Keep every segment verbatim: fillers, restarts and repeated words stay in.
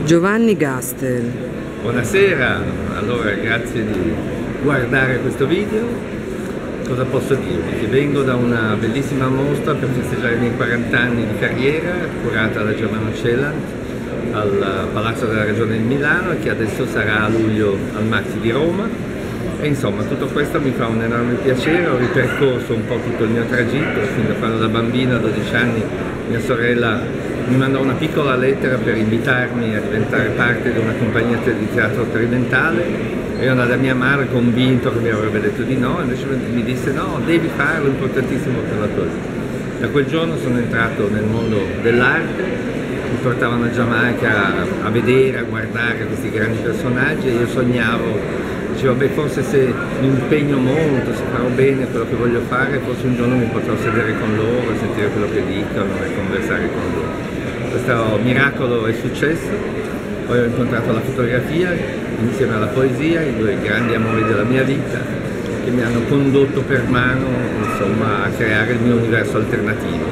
Giovanni Gastel. Buonasera, allora grazie di guardare questo video. Cosa posso dirvi? Che vengo da una bellissima mostra per festeggiare i miei quaranta anni di carriera, curata da Germano Celant al Palazzo della Regione di Milano e che adesso sarà a luglio al Maxi di Roma. E insomma tutto questo mi fa un enorme piacere. Ho ripercorso un po' tutto il mio tragitto, fin da quando da bambina a dodici anni mia sorella mi mandò una piccola lettera per invitarmi a diventare parte di una compagnia di teatro sperimentale. Io andai da mia madre convinto che mi avrebbe detto di no, invece mi disse no, devi farlo, è importantissimo per la tua vita. Da quel giorno sono entrato nel mondo dell'arte, mi portavano a Giamaica a vedere, a guardare questi grandi personaggi e io sognavo, dicevo beh forse se mi impegno molto, se farò bene quello che voglio fare, forse un giorno mi potrò sedere con loro, sentire quello che dicono e conversare con loro. Questo miracolo è successo, poi ho incontrato la fotografia insieme alla poesia, i due grandi amori della mia vita che mi hanno condotto per mano insomma, a creare il mio universo alternativo.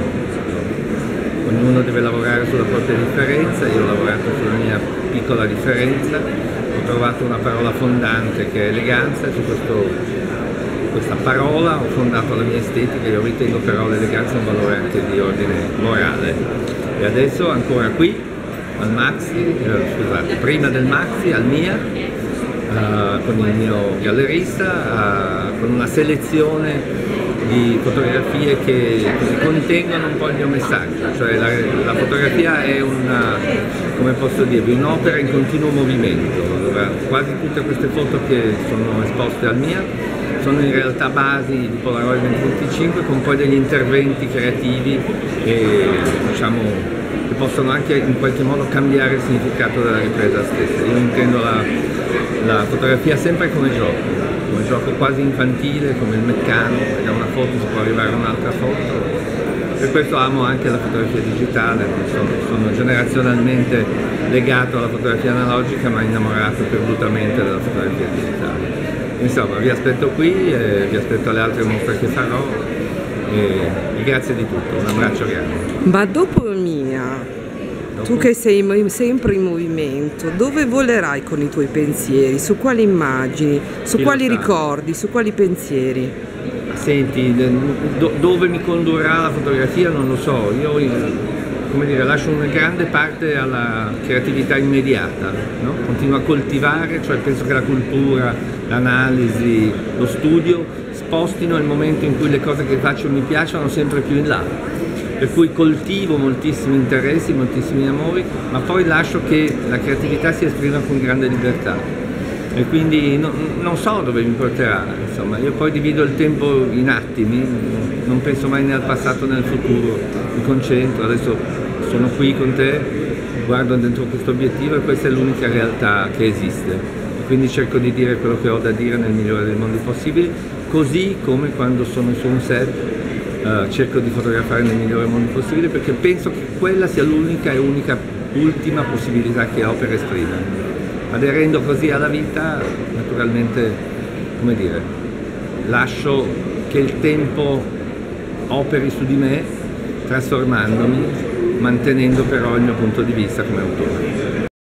Ognuno deve lavorare sulla propria differenza, io ho lavorato sulla mia piccola differenza, ho trovato una parola fondante che è eleganza e su questo, questa parola ho fondato la mia estetica. Io ritengo però l'eleganza un valore anche di ordine morale. E adesso ancora qui al Maxi, eh, scusate, prima del Maxi al Mia, uh, con il mio gallerista, uh, con una selezione di fotografie che contengono un po' il mio messaggio, cioè la, la fotografia è una, come posso dirvi, un'opera in continuo movimento. Allora, quasi tutte queste foto che sono esposte al Mia sono in realtà basi di Polaroid duemilaventicinque con poi degli interventi creativi e diciamo che possono anche in qualche modo cambiare il significato della ripresa stessa. Io intendo la, la fotografia sempre come gioco, come gioco quasi infantile, come il meccano, perché da una foto si può arrivare a un'altra foto. Per questo amo anche la fotografia digitale, sono, sono generazionalmente legato alla fotografia analogica ma innamorato perdutamente della fotografia digitale. Insomma, vi aspetto qui, e vi aspetto alle altre mostre che farò e, e grazie di tutto, un abbraccio grande. Ma dopo Mia, dopo? Tu che sei sempre in movimento, dove volerai con i tuoi pensieri? Su quali immagini? Su Chi quali ricordi? Su quali pensieri? Senti, do, dove mi condurrà la fotografia non lo so, io come dire, lascio una grande parte alla creatività immediata, no? Continuo a coltivare, cioè penso che la cultura, l'analisi, lo studio spostino il momento in cui le cose che faccio mi piacciono sempre più in là, per cui coltivo moltissimi interessi, moltissimi amori, ma poi lascio che la creatività si esprima con grande libertà e quindi no, non so dove mi porterà, insomma, io poi divido il tempo in attimi, non penso mai né al passato né al futuro, mi concentro, adesso sono qui con te, guardo dentro questo obiettivo e questa è l'unica realtà che esiste. Quindi cerco di dire quello che ho da dire nel migliore dei modi possibili, così come quando sono su un set uh, cerco di fotografare nel migliore modo possibile, perché penso che quella sia l'unica e unica ultima possibilità che ho per esprimermi. Aderendo così alla vita, naturalmente, come dire, lascio che il tempo operi su di me, trasformandomi, mantenendo però il mio punto di vista come autore.